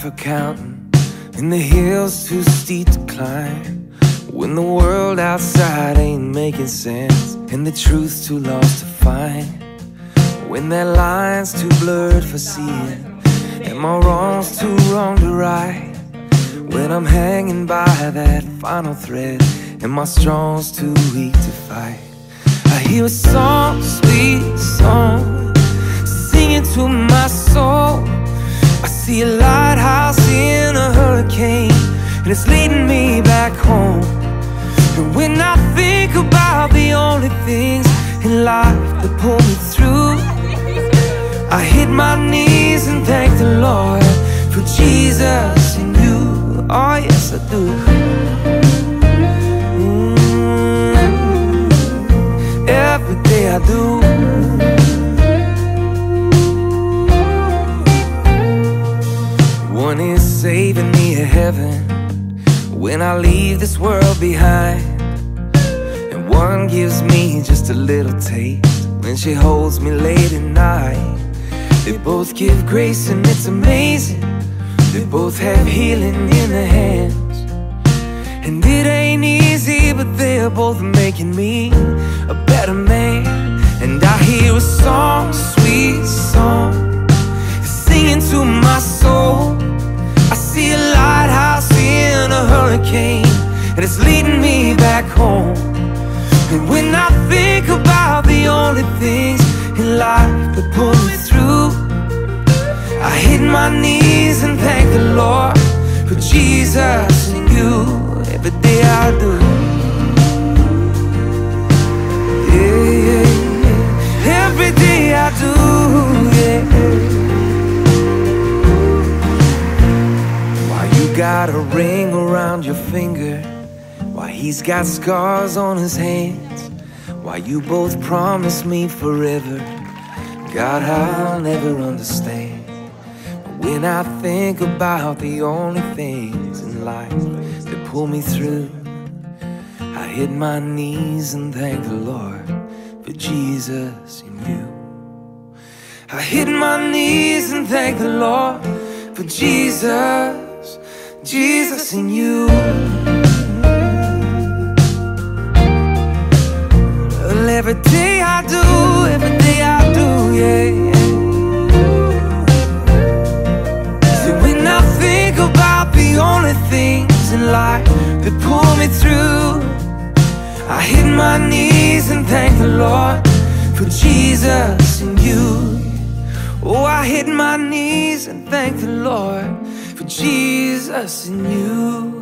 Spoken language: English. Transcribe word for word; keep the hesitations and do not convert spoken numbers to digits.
for counting, and the hill's too steep to climb, when the world outside ain't making sense and the truth's too lost to find, when that line's too blurred for seeing and my wrong's too wrong to right, when I'm hanging by that final thread and my strong's too weak to fight. I hear a song, sweet song, singing to my soul. I see a lighthouse in a hurricane, and it's leading me back home. And when I think about the only things in life that pull me through, I hit my knees and thank the Lord for Jesus and you. Oh yes, I do. Mm, every day I do. One is saving me a heaven when I leave this world behind, and one gives me just a little taste when she holds me late at night. They both give grace and it's amazing. They both have healing in their hands, and it ain't easy, but they're both making me a better man. And I hear a song, sweet song, singing to my soul. I see a lighthouse in a hurricane, and it's leading me back home. And when I think about the only things in life that pull me through, I hit my knees and thank the Lord for Jesus and you. Every day I do. Yeah, yeah, yeah. Every day I do, yeah. Why you got a ring around your finger, why he's got scars on his hands, why you both promised me forever, God, I'll never understand. When I think about the only things in life that pull me through, I hit my knees and thank the Lord for Jesus and you. I hit my knees and thank the Lord for Jesus, Jesus and you. Well, every day I do, every day I do, yeah. The only things in life that pull me through, I hit my knees and thank the Lord for Jesus and you. Oh, I hit my knees and thank the Lord for Jesus and you.